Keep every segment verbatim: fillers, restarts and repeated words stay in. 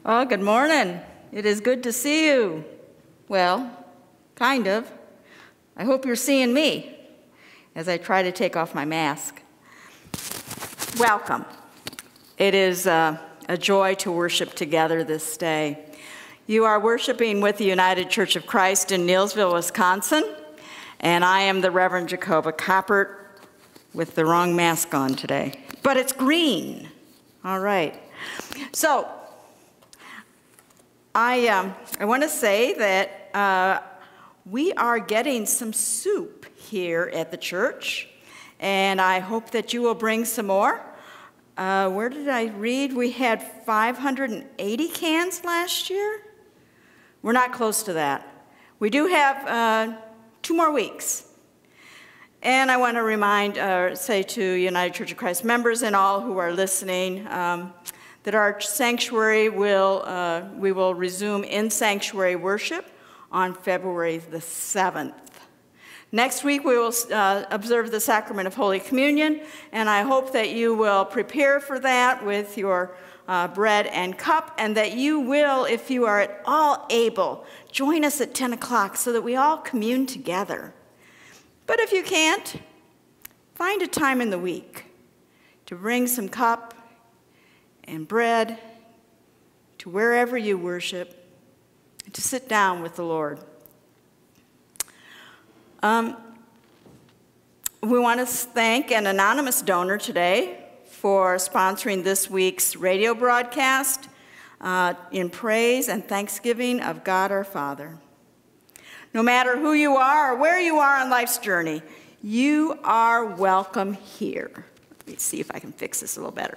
Oh, good morning. It is good to see you. Well, kind of. I hope you're seeing me as I try to take off my mask. Welcome. It is uh, a joy to worship together this day. You are worshiping with the United Church of Christ in Neillsville, Wisconsin, and I am the Reverend Jacoba Coppert with the wrong mask on today. But it's green. All right. So, I, um, I want to say that uh, we are getting some soup here at the church, and I hope that you will bring some more. Uh, where did I read? We had five hundred eighty cans last year. We're not close to that. We do have uh, two more weeks. And I want to remind, uh, say to United Church of Christ members and all who are listening, um, that our sanctuary will, uh, we will resume in sanctuary worship on February the seventh. Next week we will uh, observe the sacrament of Holy Communion, and I hope that you will prepare for that with your uh, bread and cup, and that you will, if you are at all able, join us at ten o'clock so that we all commune together. But if you can't, find a time in the week to bring some cup and bread to wherever you worship, to sit down with the Lord. Um, we want to thank an anonymous donor today for sponsoring this week's radio broadcast uh, in praise and thanksgiving of God our Father. No matter who you are or where you are on life's journey, you are welcome here. Let me see if I can fix this a little better.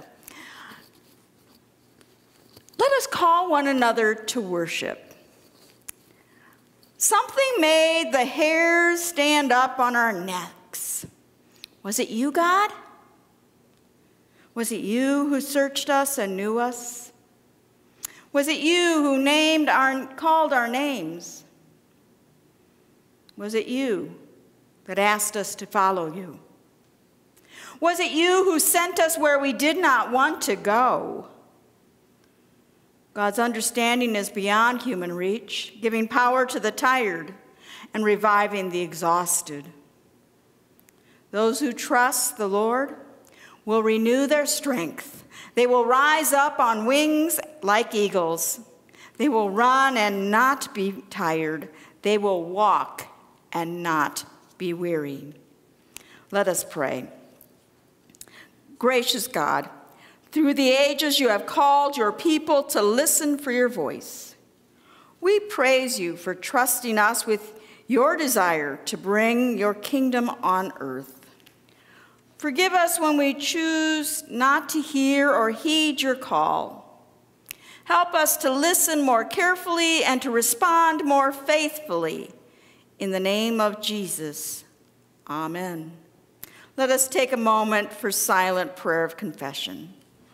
Let us call one another to worship. Something made the hairs stand up on our necks. Was it you, God? Was it you who searched us and knew us? Was it you who named our, called our names? Was it you that asked us to follow you? Was it you who sent us where we did not want to go? God's understanding is beyond human reach, giving power to the tired and reviving the exhausted. Those who trust the Lord will renew their strength. They will rise up on wings like eagles. They will run and not be tired. They will walk and not be weary. Let us pray. Gracious God, through the ages you have called your people to listen for your voice. We praise you for trusting us with your desire to bring your kingdom on earth. Forgive us when we choose not to hear or heed your call. Help us to listen more carefully and to respond more faithfully. In the name of Jesus, amen. Let us take a moment for silent prayer of confession.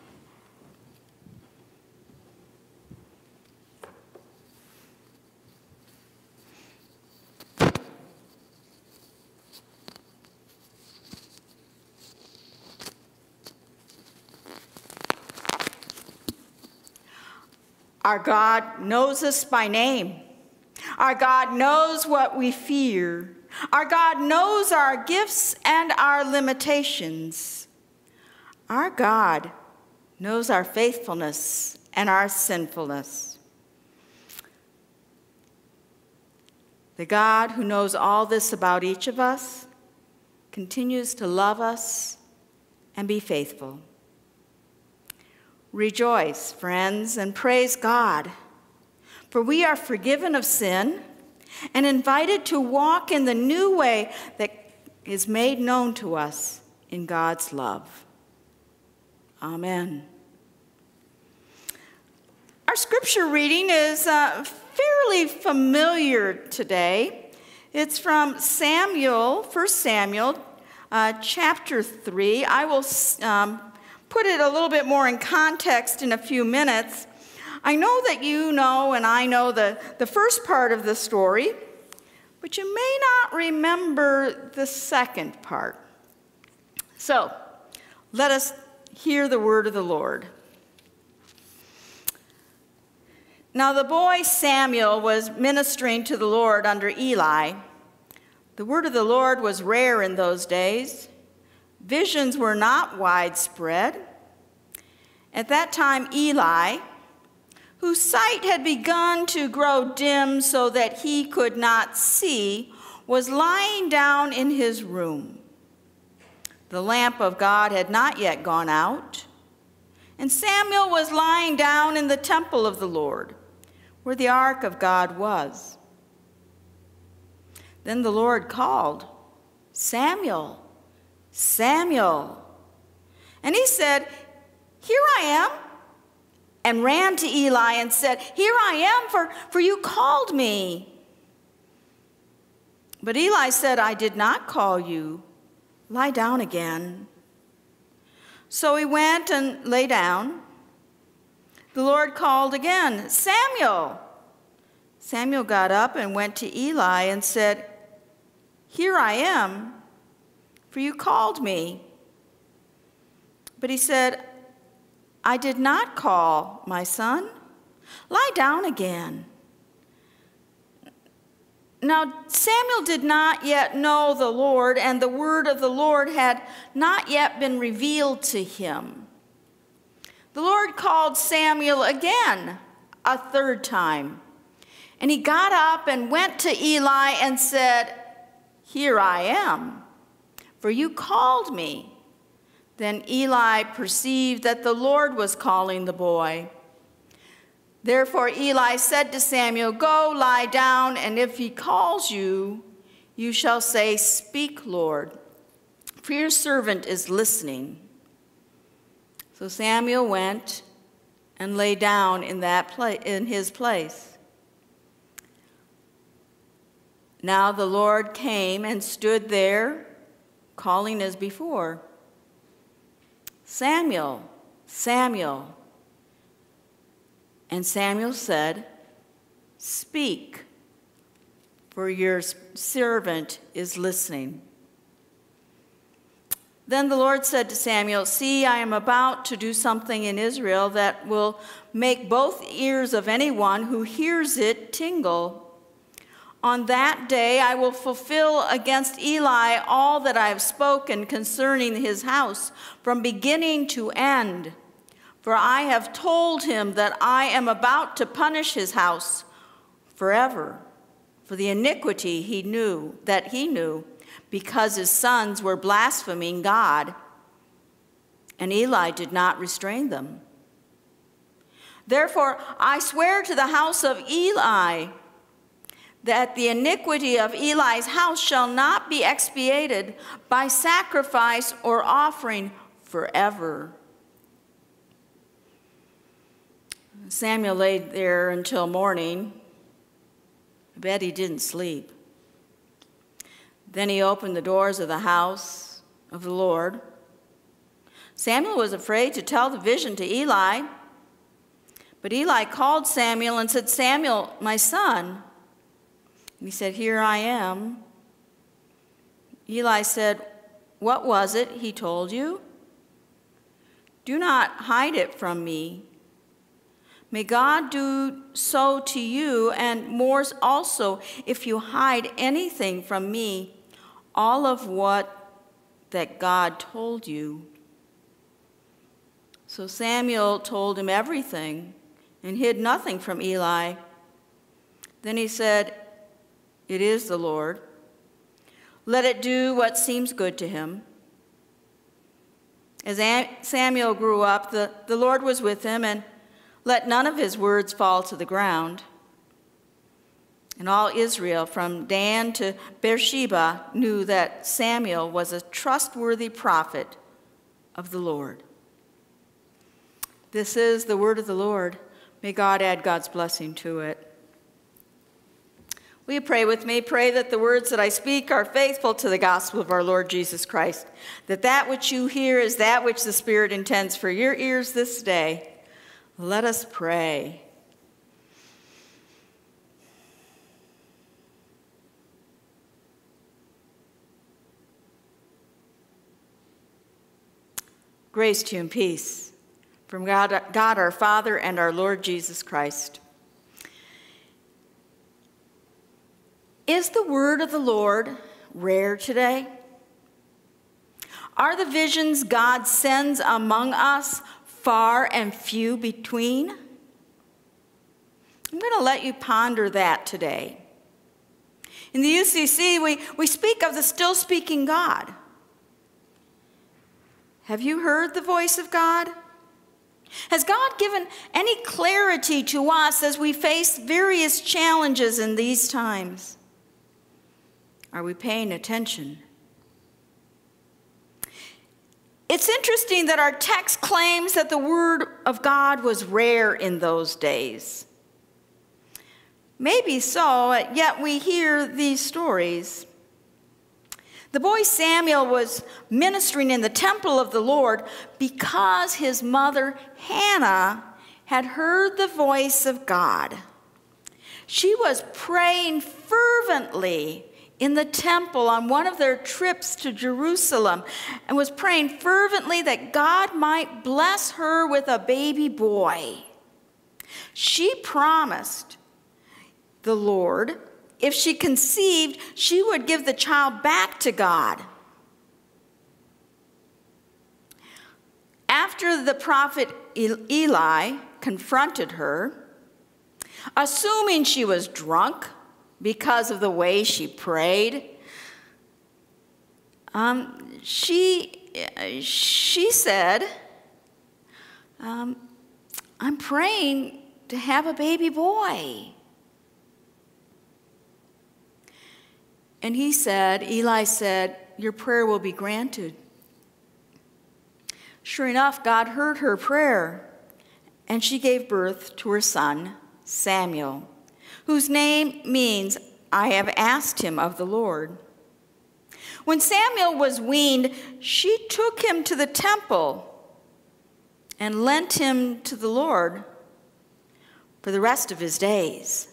Our God knows us by name. Our God knows what we fear. Our God knows our gifts and our limitations. Our God knows our faithfulness and our sinfulness. The God who knows all this about each of us continues to love us and be faithful. Rejoice, friends, and praise God, for we are forgiven of sin and invited to walk in the new way that is made known to us in God's love. Amen. Our scripture reading is uh, fairly familiar today. It's from Samuel, First Samuel, uh, chapter three. I will um, put it a little bit more in context in a few minutes. I know that you know and I know the, the first part of the story, but you may not remember the second part. So, let us hear the word of the Lord. Now the boy Samuel was ministering to the Lord under Eli. The word of the Lord was rare in those days. Visions were not widespread. At that time, Eli, whose sight had begun to grow dim so that he could not see, was lying down in his room. The lamp of God had not yet gone out, and Samuel was lying down in the temple of the Lord, where the ark of God was. Then the Lord called, "Samuel, Samuel." And he said, "Here I am," and ran to Eli and said, "Here I am, for, for you called me." But Eli said, "I did not call you. Lie down again." So he went and lay down. The Lord called again, "Samuel." Samuel got up and went to Eli and said, "Here I am, for you called me." But he said, "I did not call, my son. Lie down again." Now Samuel did not yet know the Lord, and the word of the Lord had not yet been revealed to him. The Lord called Samuel again, a third time. And he got up and went to Eli and said, "Here I am, for you called me." Then Eli perceived that the Lord was calling the boy. Therefore Eli said to Samuel, "Go lie down, and if he calls you, you shall say, 'Speak, Lord, for your servant is listening.'" So Samuel went and lay down in that place, in his place. Now the Lord came and stood there, calling as before, "Samuel, Samuel." And Samuel said, "Speak, for your servant is listening." Then the Lord said to Samuel, "See, I am about to do something in Israel that will make both ears of anyone who hears it tingle. On that day I will fulfill against Eli all that I have spoken concerning his house from beginning to end. For I have told him that I am about to punish his house forever for the iniquity he knew, that he knew, because his sons were blaspheming God, and Eli did not restrain them. Therefore I swear to the house of Eli that the iniquity of Eli's house shall not be expiated by sacrifice or offering forever." Samuel lay there until morning. I bet he didn't sleep. Then he opened the doors of the house of the Lord. Samuel was afraid to tell the vision to Eli. But Eli called Samuel and said, "Samuel, my son." And he said, "Here I am." Eli said, "What was it he told you? Do not hide it from me. May God do so to you, and more also, if you hide anything from me, all of what that God told you." So Samuel told him everything and hid nothing from Eli. Then he said, "It is the Lord. Let it do what seems good to him." As Samuel grew up, the, the Lord was with him, and let none of his words fall to the ground. And all Israel, from Dan to Beersheba, knew that Samuel was a trustworthy prophet of the Lord. This is the word of the Lord. May God add God's blessing to it. Will you pray with me? Pray that the words that I speak are faithful to the gospel of our Lord Jesus Christ, that that which you hear is that which the Spirit intends for your ears this day. Let us pray. Grace to you and peace from God, God our Father and our Lord Jesus Christ. Is the word of the Lord rare today? Are the visions God sends among us far and few between? I'm going to let you ponder that today. In the U C C, we, we speak of the still speaking God. Have you heard the voice of God? Has God given any clarity to us as we face various challenges in these times? Are we paying attention? It's interesting that our text claims that the word of God was rare in those days. Maybe so, yet we hear these stories. The boy Samuel was ministering in the temple of the Lord because his mother Hannah had heard the voice of God. She was praying fervently in the temple on one of their trips to Jerusalem and was praying fervently that God might bless her with a baby boy. She promised the Lord, if she conceived, she would give the child back to God. After the prophet Eli confronted her, assuming she was drunk because of the way she prayed, um, she, she said, um, I'm praying to have a baby boy. And he said, Eli said, your prayer will be granted. Sure enough, God heard her prayer, and she gave birth to her son, Samuel, whose name means, I have asked him of the Lord. When Samuel was weaned, she took him to the temple and lent him to the Lord for the rest of his days.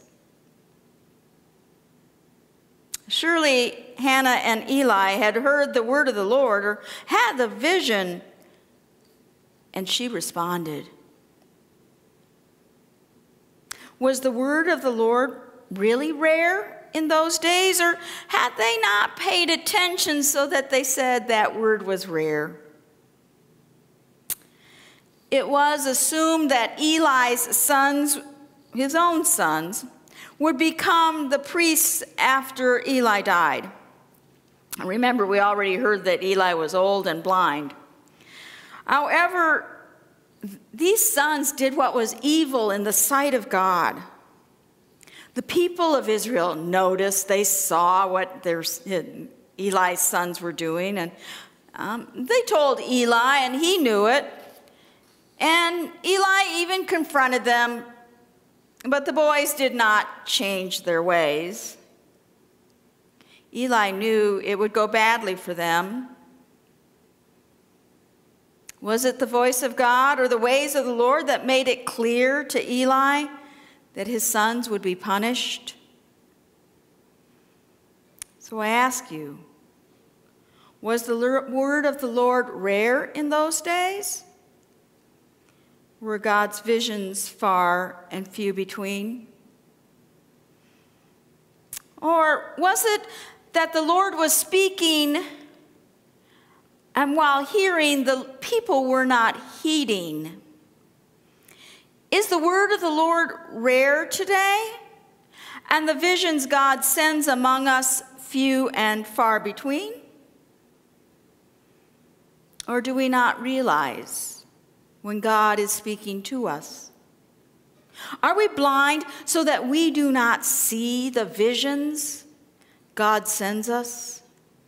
Surely Hannah and Eli had heard the word of the Lord or had the vision, and she responded. Was the word of the Lord really rare in those days, or had they not paid attention so that they said that word was rare? It was assumed that Eli's sons, his own sons, would become the priests after Eli died. Remember, we already heard that Eli was old and blind. However, these sons did what was evil in the sight of God. The people of Israel noticed, they saw what their, Eli's sons were doing, and um, they told Eli, and he knew it. And Eli even confronted them, but the boys did not change their ways. Eli knew it would go badly for them. Was it the voice of God or the ways of the Lord that made it clear to Eli that his sons would be punished? So I ask you, was the word of the Lord rare in those days? Were God's visions far and few between? Or was it that the Lord was speaking, and while hearing, the people were not heeding? Is the word of the Lord rare today, and the visions God sends among us few and far between? Or do we not realize when God is speaking to us? Are we blind so that we do not see the visions God sends us?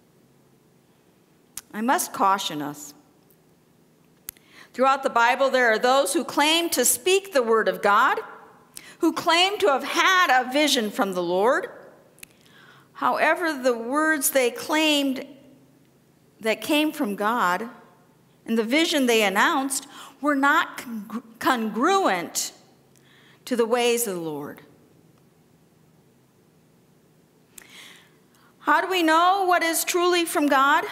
I must caution us. Throughout the Bible, there are those who claim to speak the word of God, who claim to have had a vision from the Lord. However, the words they claimed that came from God and the vision they announced were not congru- congruent to the ways of the Lord. How do we know what is truly from God?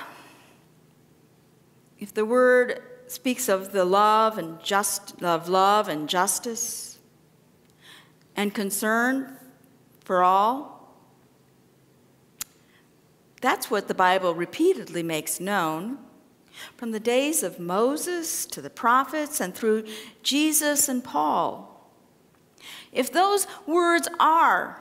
If the word speaks of the love and just of love and justice and concern for all, That's what the Bible repeatedly makes known. From the days of Moses to the prophets and through Jesus and Paul. If those words are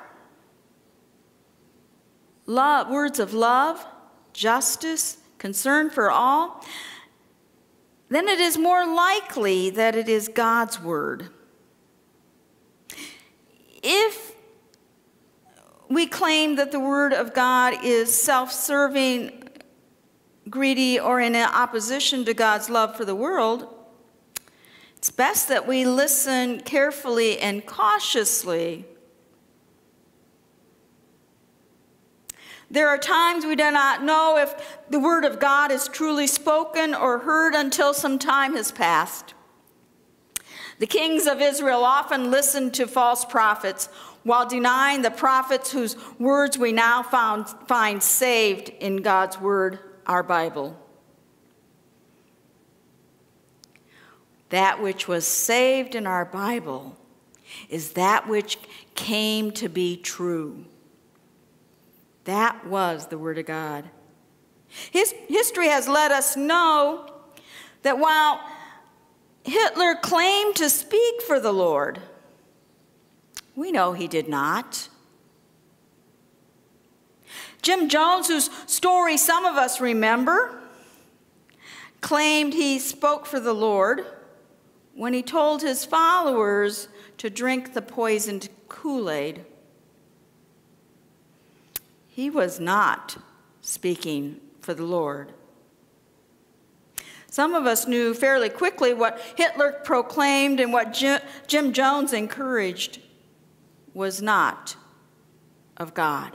love, words of love, justice, concern for all, then it is more likely that it is God's word. If we claim that the word of God is self-serving, greedy, or in opposition to God's love for the world, it's best that we listen carefully and cautiously. There are times we do not know if the word of God is truly spoken or heard until some time has passed. The kings of Israel often listened to false prophets while denying the prophets whose words we now found, find saved in God's word, our Bible. That which was saved in our Bible is that which came to be true. That was the Word of God. His, history has let us know that while Hitler claimed to speak for the Lord, we know he did not. Jim Jones, whose story some of us remember, claimed he spoke for the Lord when he told his followers to drink the poisoned Kool-Aid. He was not speaking for the Lord. Some of us knew fairly quickly what Hitler proclaimed and what Jim Jones encouraged was not of God.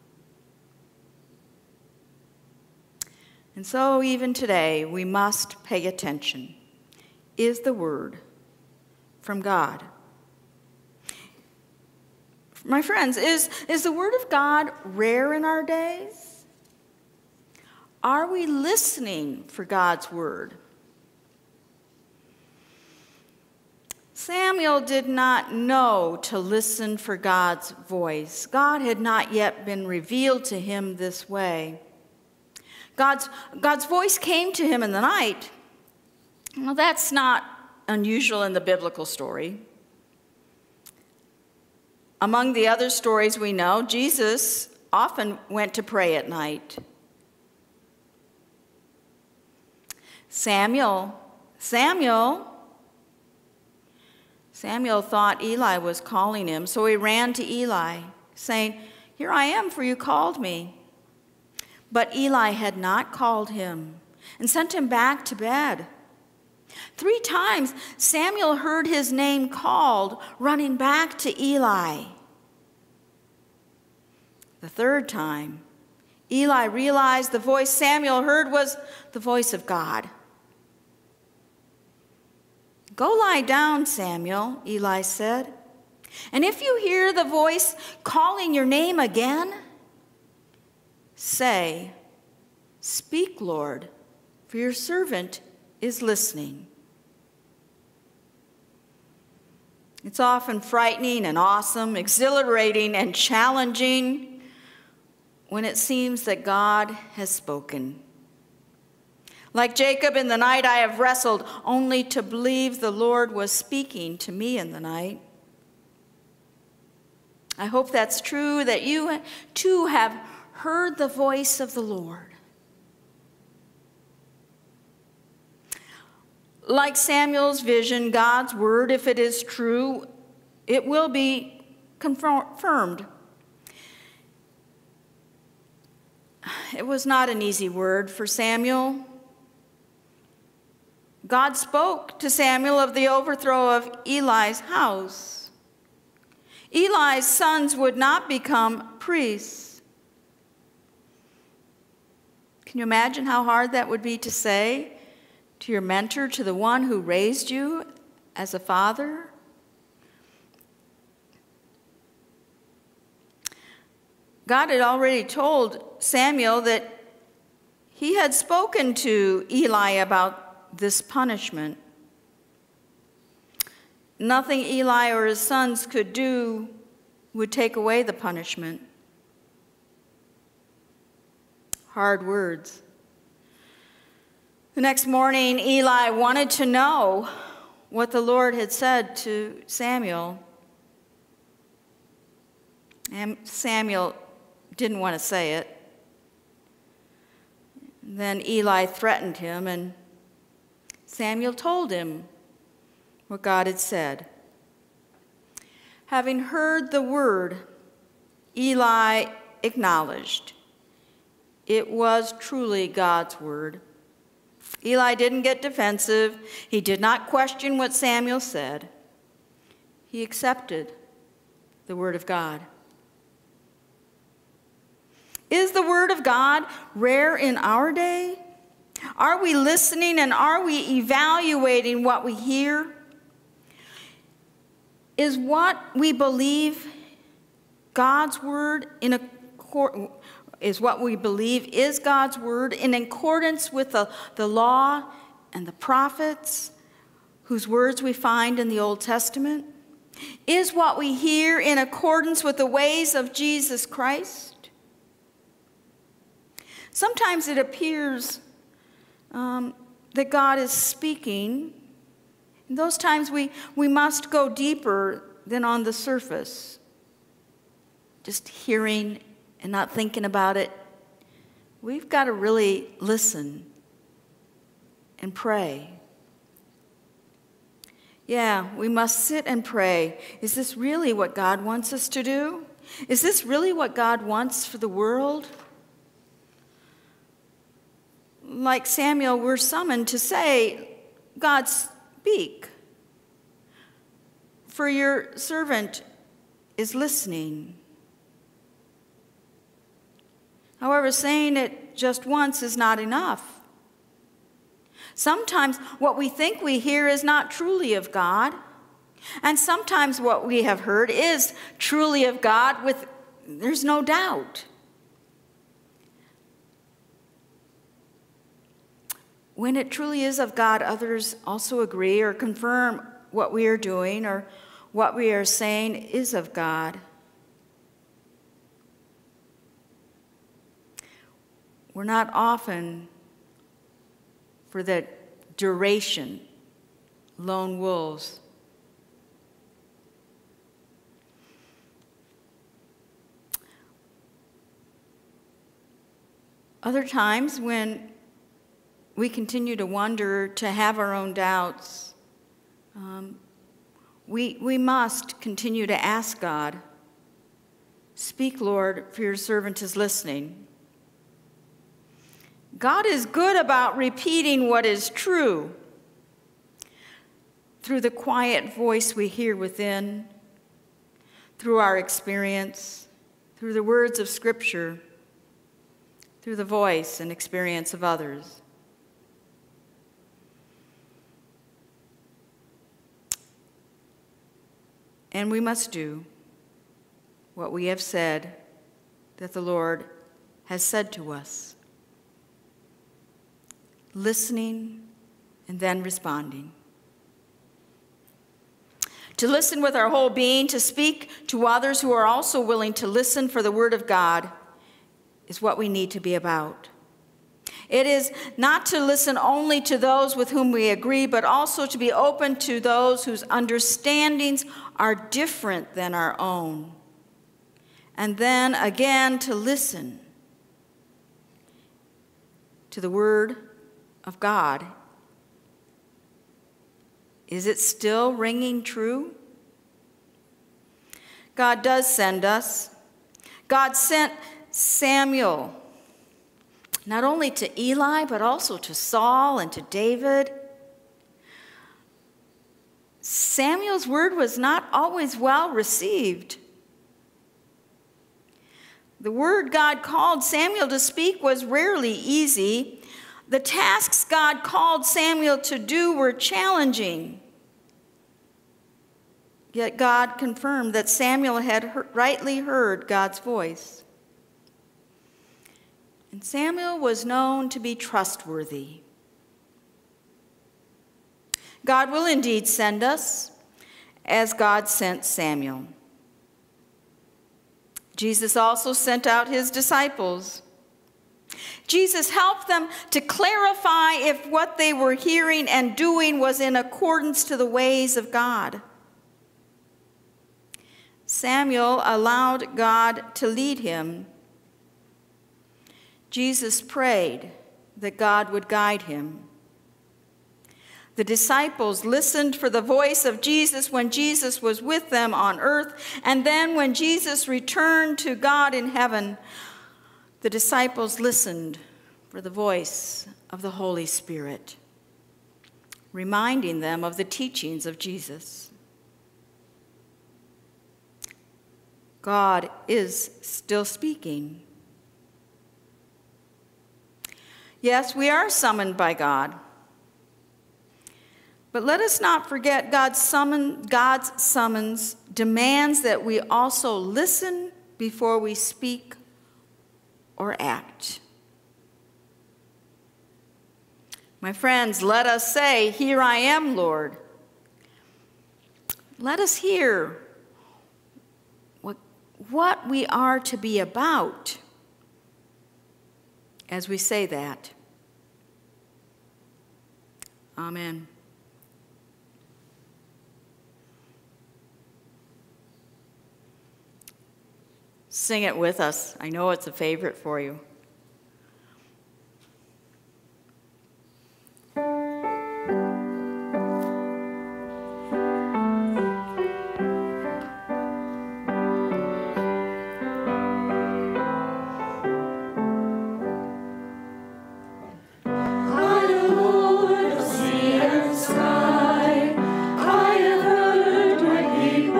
And so even today, we must pay attention. Is the word from God? My friends, is, is the word of God rare in our days? Are we listening for God's word? Samuel did not know to listen for God's voice. God had not yet been revealed to him this way. God's, God's voice came to him in the night. Well, that's not unusual in the biblical story. Among the other stories we know, Jesus often went to pray at night. Samuel, Samuel, Samuel thought Eli was calling him, so he ran to Eli, saying, "Here I am, for you called me." But Eli had not called him and sent him back to bed. Three times Samuel heard his name called, running back to Eli. The third time, Eli realized the voice Samuel heard was the voice of God. "Go lie down, Samuel," Eli said. "And if you hear the voice calling your name again, say, 'Speak, Lord, for your servant is listening.'" It's often frightening and awesome, exhilarating and challenging when it seems that God has spoken. Like Jacob in the night, I have wrestled only to believe the Lord was speaking to me in the night. I hope that's true, that you too have heard the voice of the Lord. Like Samuel's vision, God's word, if it is true, it will be confirmed. It was not an easy word for Samuel. God spoke to Samuel of the overthrow of Eli's house. Eli's sons would not become priests. Can you imagine how hard that would be to say to your mentor, to the one who raised you as a father? God had already told Samuel that he had spoken to Eli about this punishment. Nothing Eli or his sons could do would take away the punishment. hard words. The next morning, Eli wanted to know what the Lord had said to Samuel. And Samuel didn't want to say it. Then Eli threatened him, and Samuel told him what God had said. Having heard the word, Eli acknowledged it was truly God's word. Eli didn't get defensive. He did not question what Samuel said. He accepted the word of God. Is the word of God rare in our day? Are we listening and are we evaluating what we hear? Is what we believe God's word in accord, is what we believe is God's word in accordance with the, the law and the prophets whose words we find in the Old Testament? Is what we hear in accordance with the ways of Jesus Christ? Sometimes it appears um, that God is speaking. In those times we, we must go deeper than on the surface. Just hearing and not thinking about it. We've got to really listen and pray. Yeah, we must sit and pray. Is this really what God wants us to do? Is this really what God wants for the world? Like Samuel, we're summoned to say, God, speak. For your servant is listening. However, saying it just once is not enough. Sometimes what we think we hear is not truly of God. And sometimes what we have heard is truly of God with, there's no doubt. When it truly is of God, others also agree or confirm what we are doing or what we are saying is of God. We're not often, for the duration, lone wolves. Other times when we continue to wonder, to have our own doubts, um, we, we must continue to ask God, speak, Lord, for your servant is listening. God is good about repeating what is true through the quiet voice we hear within, through our experience, through the words of Scripture, through the voice and experience of others. And we must do what we have said that the Lord has said to us. Listening and then responding. To listen with our whole being, to speak to others who are also willing to listen for the word of God is what we need to be about. It is not to listen only to those with whom we agree, but also to be open to those whose understandings are different than our own. And then again to listen to the word of God. Is it still ringing true? God does send us. God sent Samuel not only to Eli, but also to Saul and to David. Samuel's word was not always well received. The word God called Samuel to speak was rarely easy. The tasks God called Samuel to do were challenging. Yet God confirmed that Samuel had rightly heard God's voice. And Samuel was known to be trustworthy. God will indeed send us, as God sent Samuel. Jesus also sent out his disciples. Jesus helped them to clarify if what they were hearing and doing was in accordance to the ways of God. Samuel allowed God to lead him. Jesus prayed that God would guide him. The disciples listened for the voice of Jesus when Jesus was with them on earth, and then when Jesus returned to God in heaven, the disciples listened for the voice of the Holy Spirit, reminding them of the teachings of Jesus. God is still speaking. Yes, we are summoned by God. But let us not forget God's, summon, God's summons demands that we also listen before we speak or act. My friends, let us say, "Here I am, Lord." Let us hear what, what we are to be about as we say that. Amen. Sing it with us. I know it's a favorite for you.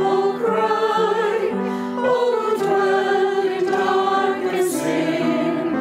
Cry, oh, dwell in darkness in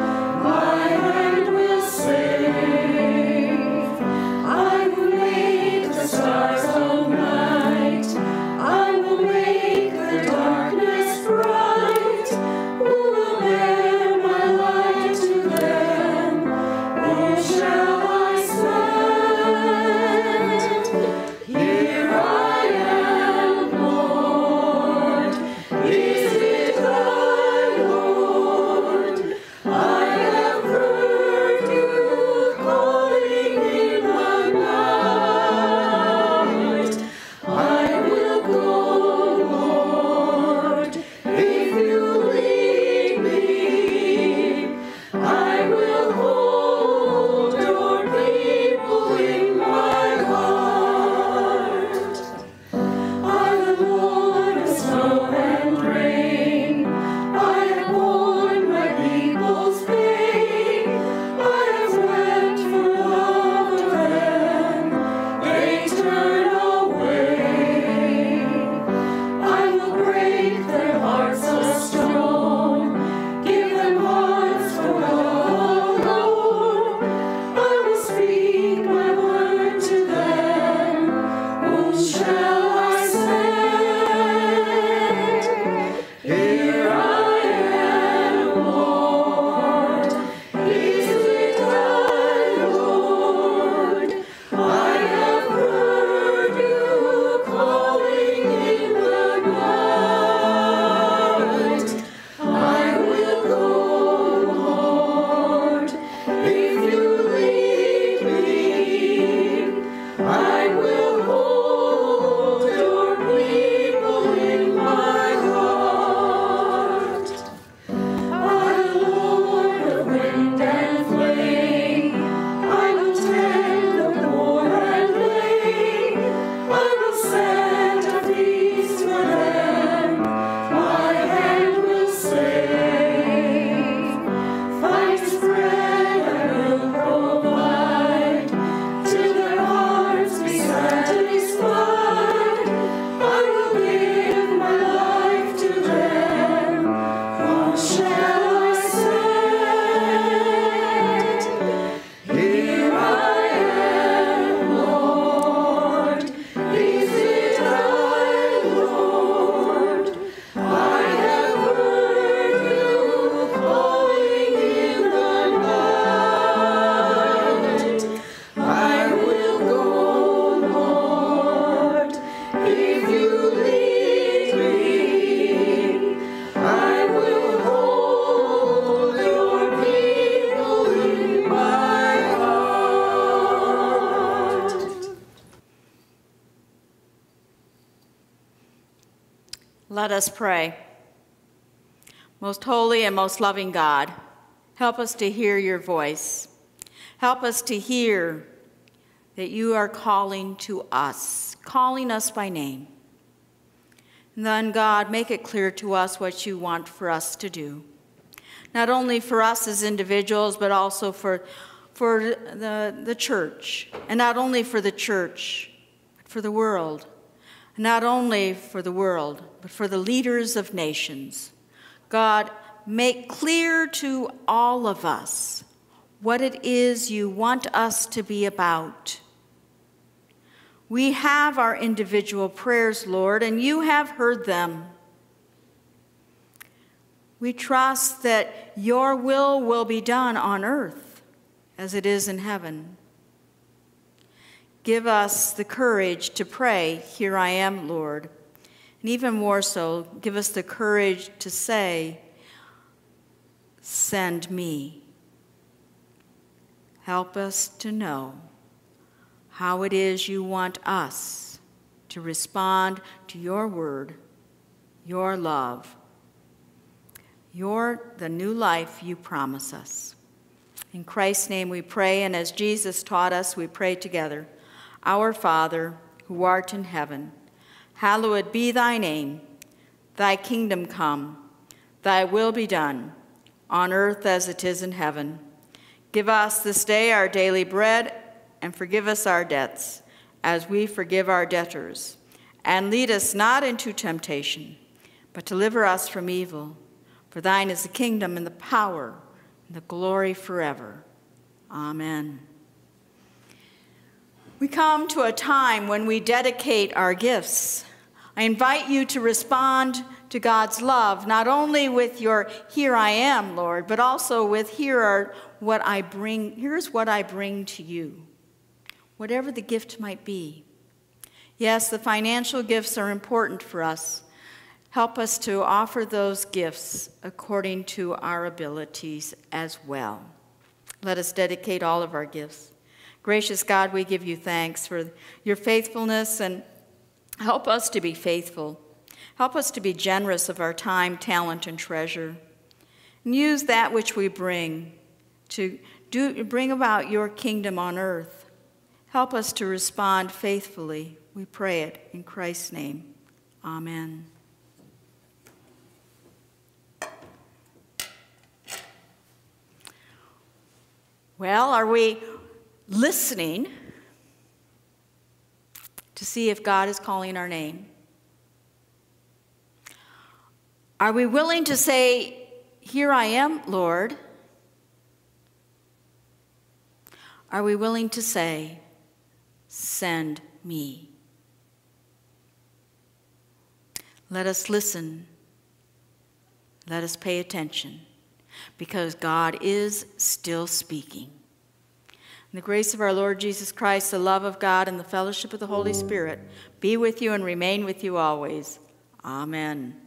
us pray. Most holy and most loving God, help us to hear your voice. Help us to hear that you are calling to us, calling us by name. And then, God, make it clear to us what you want for us to do. Not only for us as individuals, but also for, for the, the church. And not only for the church, but for the world. Not only for the world, but for the leaders of nations. God, make clear to all of us what it is you want us to be about. We have our individual prayers, Lord, and you have heard them. We trust that your will will be done on earth as it is in heaven. Give us the courage to pray, "Here I am, Lord." And even more so, give us the courage to say, "Send me." Help us to know how it is you want us to respond to your word, your love, your the new life you promise us. In Christ's name we pray, and as Jesus taught us, we pray together. Our Father, who art in heaven, hallowed be thy name. Thy kingdom come, thy will be done, on earth as it is in heaven. Give us this day our daily bread, and forgive us our debts, as we forgive our debtors. And lead us not into temptation, but deliver us from evil. For thine is the kingdom and the power and the glory forever. Amen. We come to a time when we dedicate our gifts. I invite you to respond to God's love, not only with your "Here I am, Lord," but also with "Here are what I bring, here's what I bring to you." Whatever the gift might be. Yes, the financial gifts are important for us. Help us to offer those gifts according to our abilities as well. Let us dedicate all of our gifts. Gracious God, we give you thanks for your faithfulness, and help us to be faithful. Help us to be generous of our time, talent, and treasure. And use that which we bring to do, bring about your kingdom on earth. Help us to respond faithfully. We pray it in Christ's name. Amen. Well, are we listening to see if God is calling our name? Are we willing to say, "Here I am, Lord"? Are we willing to say, "Send me"? Let us listen. Let us pay attention, because God is still speaking. In the grace of our Lord Jesus Christ, the love of God, and the fellowship of the Holy Spirit be with you and remain with you always. Amen.